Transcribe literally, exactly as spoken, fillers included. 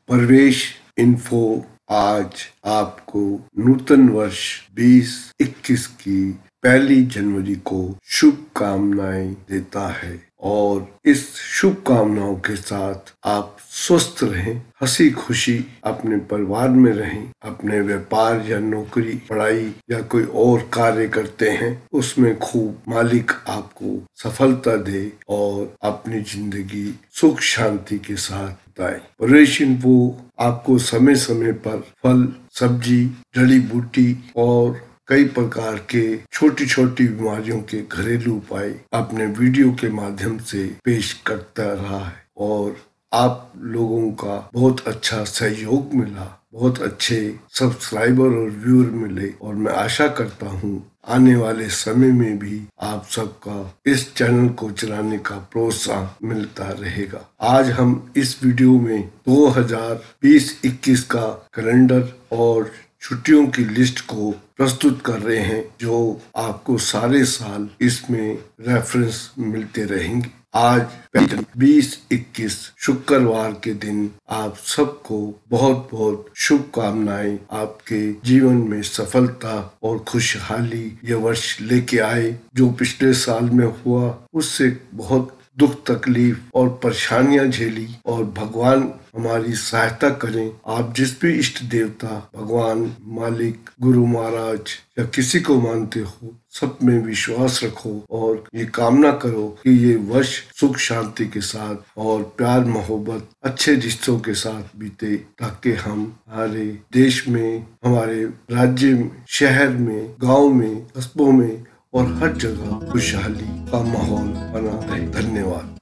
प्रवेश इन्फो आज आपको नूतन वर्ष बीस इक्कीस की पहली जनवरी को शुभकामनाएं देता है और इस शुभकामनाओं के साथ आप स्वस्थ रहें, हंसी खुशी अपने परिवार में रहें, अपने व्यापार या नौकरी पढ़ाई या कोई और कार्य करते हैं उसमें खूब मालिक आपको सफलता दे और अपनी जिंदगी सुख शांति के साथ बिताए। प्रवेश इन्फो आपको समय समय पर फल, सब्जी, जड़ी बूटी और कई प्रकार के छोटी छोटी बीमारियों के घरेलू उपाय अपने वीडियो के माध्यम से पेश करता रहा है और आप लोगों का बहुत अच्छा सहयोग मिला, बहुत अच्छे सब्सक्राइबर और व्यूअर मिले और मैं आशा करता हूँ आने वाले समय में भी आप सबका इस चैनल को चलाने का प्रोत्साहन मिलता रहेगा। आज हम इस वीडियो में दो हज़ार बीस इक्कीस का कैलेंडर और छुट्टियों की लिस्ट को प्रस्तुत कर रहे हैं जो आपको सारे साल इसमें रेफरेंस मिलते रहेंगे। आज बीस इक्कीस शुक्रवार के दिन आप सबको बहुत बहुत शुभकामनाएं। आपके जीवन में सफलता और खुशहाली ये वर्ष लेके आए। जो पिछले साल में हुआ उससे बहुत दुख तकलीफ और परेशानियां झेली और भगवान हमारी सहायता करें। आप जिस भी इष्ट देवता, भगवान, मालिक, गुरु महाराज या किसी को मानते हो सब में विश्वास रखो और ये कामना करो कि ये वर्ष सुख शांति के साथ और प्यार मोहब्बत अच्छे रिश्तों के साथ बीते ताकि हम हमारे देश में, हमारे राज्य में, शहर में, गांव में, कस्बों में और हर जगह खुशहाली का माहौल बना रहे। धन्यवाद।